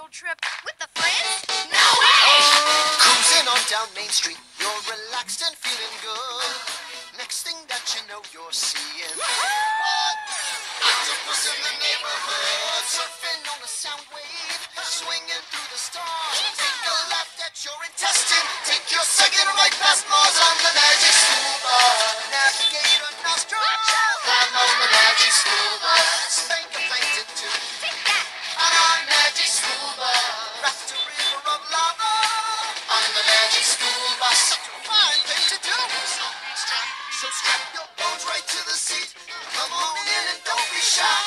road trip with the friends? No way! Cruising on down Main Street, you're relaxed and feeling good. Next thing that you know, you're seeing octopus in the neighborhood, surfing on a sound wave, swinging through the stars. Take a left at your intestine, take your second right past Mars on the Magic School Bus. Navigate a nostril, climb on the Magic School Bus. Spank a plankton too. Take that! On our Magic School Bus, raft a river of lava. On the Magic School Bus, such a fine thing to do. So strap your bones right to the seat. Come on in and don't be shy.